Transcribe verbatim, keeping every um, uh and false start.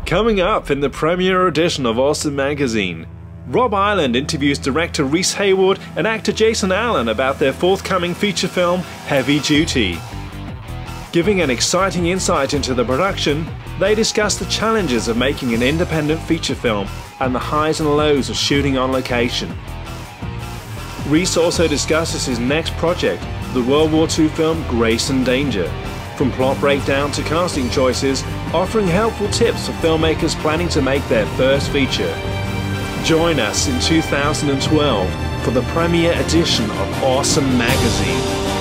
Coming up in the premiere edition of Awesome Magazine, Rob Ireland interviews director Rhys Haywood and actor Jason Allen about their forthcoming feature film, Heavy Duty. Giving an exciting insight into the production, they discuss the challenges of making an independent feature film and the highs and lows of shooting on location. Rhys also discusses his next project, the World War Two film Grace and Danger. From plot breakdown to casting choices, offering helpful tips for filmmakers planning to make their first feature. Join us in two thousand twelve for the premiere edition of Awesome Magazine.